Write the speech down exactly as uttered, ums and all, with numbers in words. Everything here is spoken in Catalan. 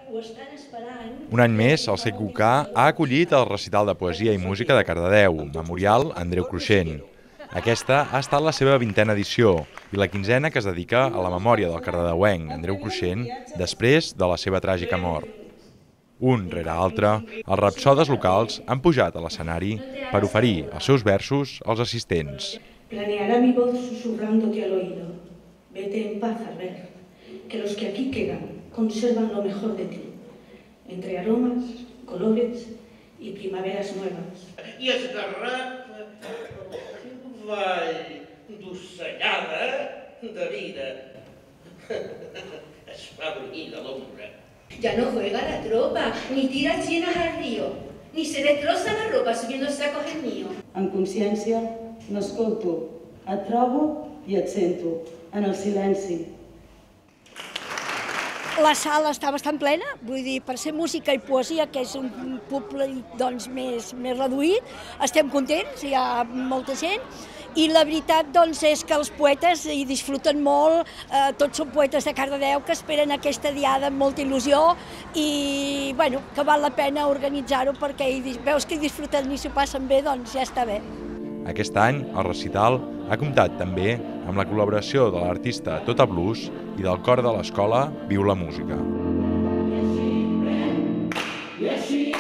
Un any més, el C Q K ha acollit el recital de poesia i música de Cardedeu, Memorial Andreu Cruixent. Aquesta ha estat la seva vintena edició i la quinzena que es dedica a la memòria del cardedeuenc Andreu Cruixent després de la seva tràgica mort. Un rere altre, els rapsodes locals han pujat a l'escenari per oferir els seus versos als assistents. Planeará mi voz susurrándote al oído. Vete en paz al ver que los que aquí quedan conservan lo mejor de ti, entre aromas, colores y primaveras nuevas. I esgarrapa vall d'ocellada de vida. Es fa brunyir de l'ombra. Ya no juega la tropa, ni tira llenas al río, ni se destroza la ropa subiendo sacos el mío. En consciència, n'escolto, et trobo i et sento, en el silenci. La sala està bastant plena, vull dir, per ser música i poesia, que és un públic doncs, més, més reduït, estem contents, hi ha molta gent, i la veritat doncs, és que els poetes hi disfruten molt, eh, tots són poetes de Cardedeu que esperen aquesta diada amb molta il·lusió i bueno, que val la pena organitzar-ho perquè hi, veus que hi disfruten i s'ho passen bé, doncs ja està bé. Aquest any, el recital ha comptat també amb la col·laboració de l'artista Tota Blues i del cor de l'escola Viu la Música.